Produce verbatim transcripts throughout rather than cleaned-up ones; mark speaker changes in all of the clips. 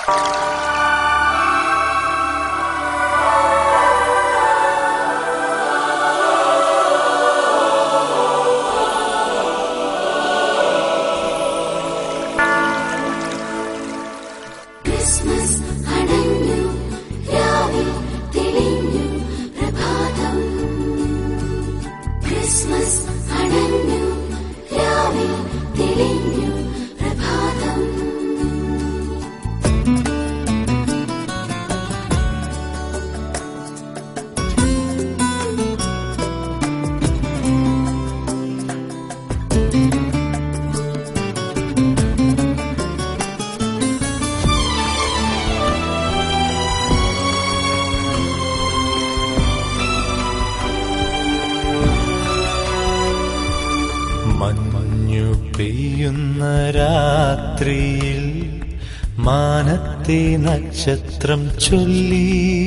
Speaker 1: മഞ്ഞു പെയ്യുന്ന രാത്രിയിൽ മാനത്തെ നക്ഷത്രം ചൊല്ലി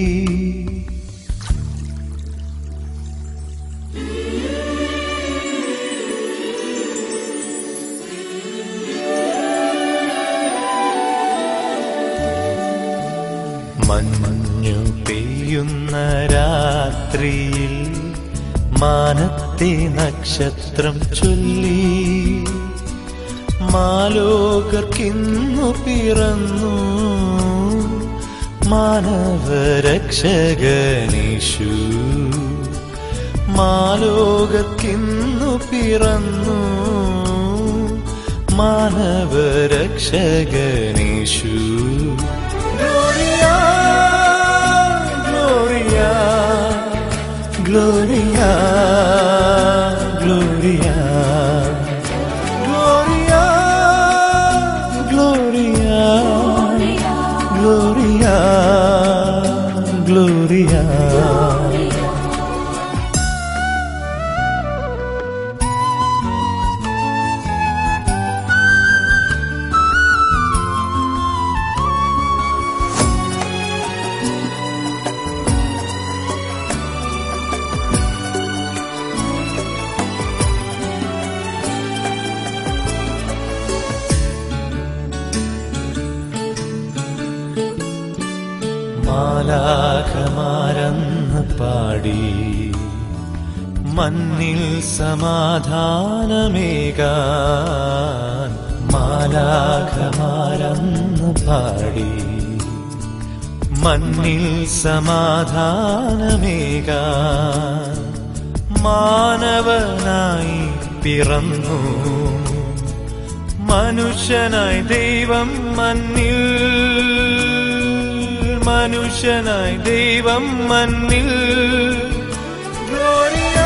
Speaker 1: മഞ്ഞു പെയ്യുന്ന രാത്രിയിൽ മാനത്തെ നക്ഷത്രം ചൊല്ലി മാലോകർക്കിന്നു പിറന്നു മാനവരക്ഷകനീശു. മാലോകർക്കിന്നു പിറന്നു മാനവരക്ഷകനീശു. Gloria, Gloria, Gloria, Gloria, Gloria, Gloria, Gloria. മാലാഖമാരെന്ന് പാടി മണ്ണിൽ സമാധാനമേകാൻ. മാലാഖമാരെന്ന് പാടി മണ്ണിൽ സമാധാനമേകാൻ മാനവനായി പിറന്നു മനുഷ്യനായി ദൈവം മണ്ണിൽ. മനുഷ്യനായി ദൈവം മണ്ണിൽ. Gloria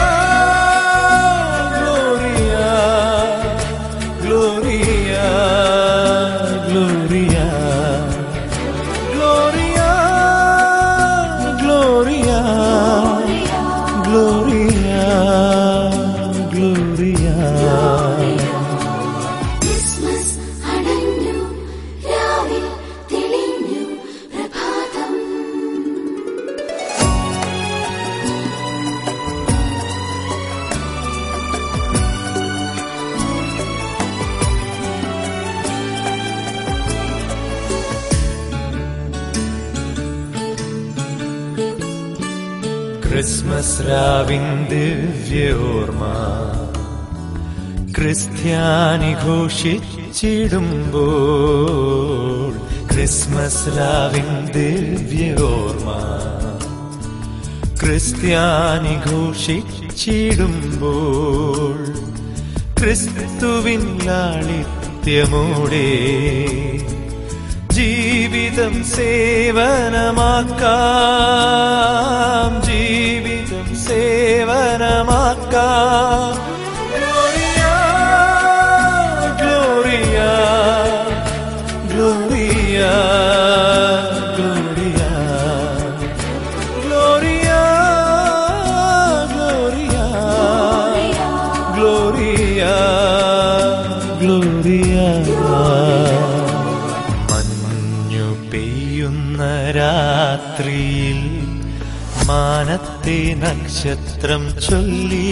Speaker 1: Gloria Gloria Gloria Gloria Gloria Gloria Gloria. Christmas രാവിൻ ദിവ്യോർമ്മ ക്രിസ്ത്യാനി ഘോഷിച്ചിടുമ്പോൾ. ക്രിസ്മസ് രാവിൻ ദിവ്യോർമ്മ ക്രിസ്ത്യാനി ഘോഷിച്ചിടുമ്പോൾ ക്രിസ്തുവിൻ ലാളിത്യമോടെ ജീവിതം സേവനമാക്കാം. ജീവിതം സേവനമാക്കാം. Gloria Gloria Gloria Gloria Gloria Gloria Gloria Gloria. പെയ്യുന്ന രാത്രിയിൽ മാനത്തെ നക്ഷത്രം ചൊല്ലി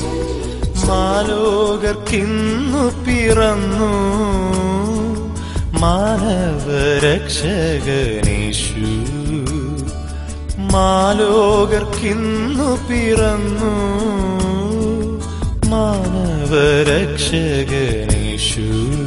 Speaker 1: മാലോകർക്കിന്നു പിറന്നു മാനവരക്ഷകനേശു മാലോകർക്കിന്നു പിറന്നു. മാനവരക്ഷകനേശു